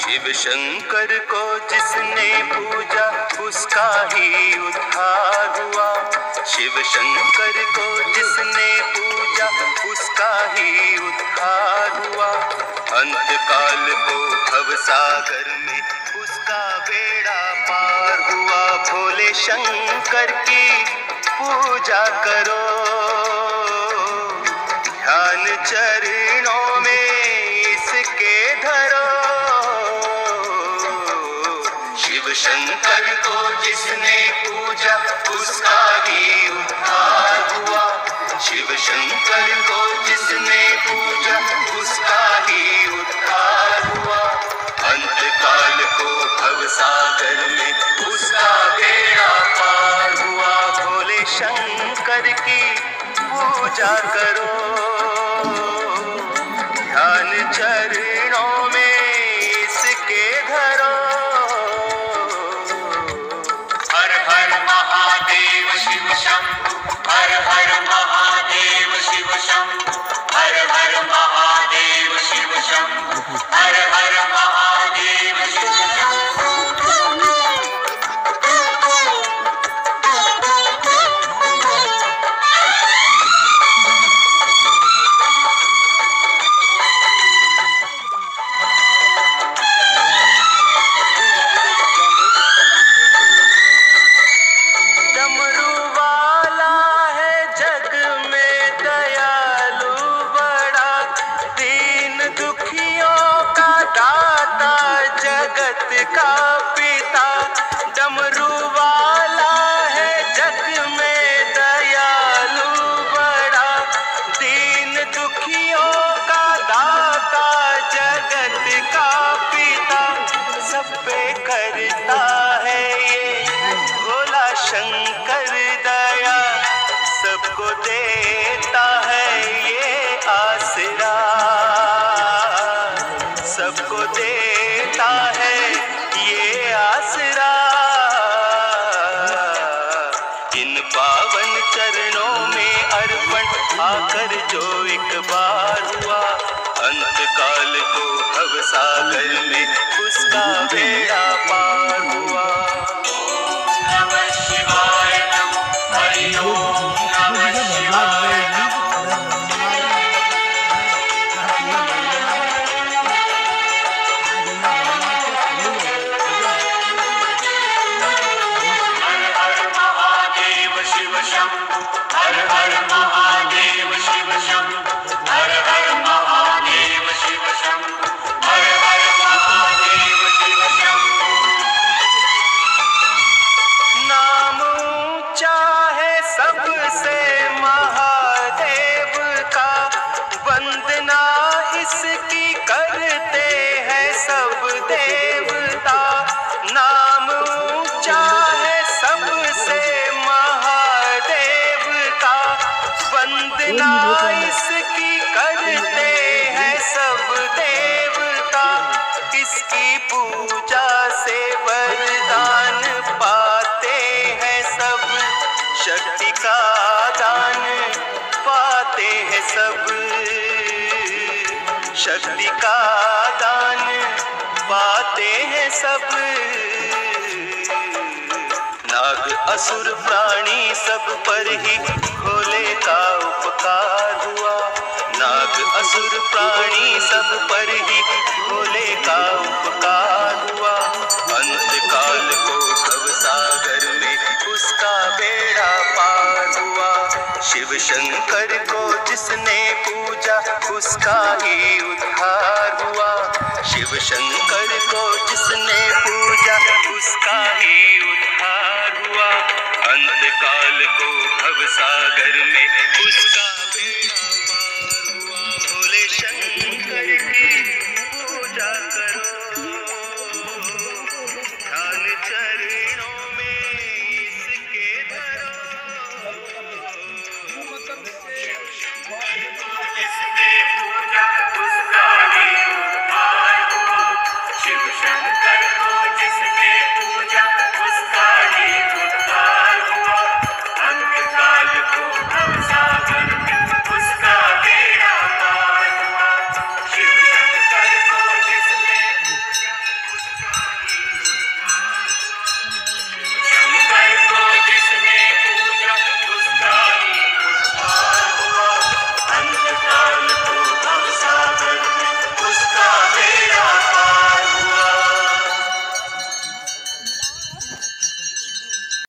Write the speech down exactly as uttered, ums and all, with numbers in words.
शिव शंकर को जिसने पूजा उसका ही उद्धार हुआ। शिव शंकर को जिसने पूजा उसका ही उद्धार हुआ। अंतकाल को भव सागर में उसका बेड़ा पार हुआ। भोले शंकर की पूजा करो, ध्यान चरणों में इसके धरो। शिव शंकर को जिसने पूजा उसका ही उद्धार हुआ। शिव शंकर को जिसने पूजा उसका ही उद्धार हुआ। अंतकाल को भव सागर में उसका बेड़ा पार हुआ। भोले शंकर की पूजा करो, ध्यान चरणों में इसके धरो। हर हर महादेव शिव शंभु, हर हर महादेव शिव शंभु, हर हर महादेव शिव शंभु, हर हर महादेव शिव शंभु। का पिता डमरू वाला है, जग में दयालु बड़ा। दीन दुखियों का दाता जगत का पिता। सब पे करता है ये भोला शंकर दया, सबको देता है ये आसरा, सबको देता है ये आसरा। इन पावन चरणों में अर्पण आकर जो एक बार हुआ। अंतकाल को भव सागर में उसका बेड़ा पार हुआ। ओम नमः शिवाय नमो, हरि ओम नमः शिवाय नमो। हर हर महादेव शिव शंभु, हर हर महादेव शिव शंभु, हर हर महादेव शिव शंभु। नाम ऊंचा है सबसे महादेव का, वंदना इसकी करते हैं सब देवता। नाम ऊंचा है सबसे वंदना इसकी करते हैं सब देवता। इसकी पूजा से वरदान पाते हैं सब, शक्ति का दान पाते हैं सब, शक्ति का दान पाते हैं सब। नाग असुर प्राणी सब पर ही भोले का उपकार हुआ। नाग असुर प्राणी सब पर ही भोले का उपकार हुआ। अंतकाल को भव सागर में उसका बेड़ा पार हुआ। शिव शंकर को जिसने पूजा उसका ही उद्धार हुआ। शिव शंकर को जिसने पूजा उसका ही उद्धार हुआ। अंतकाल को भव सागर में उसका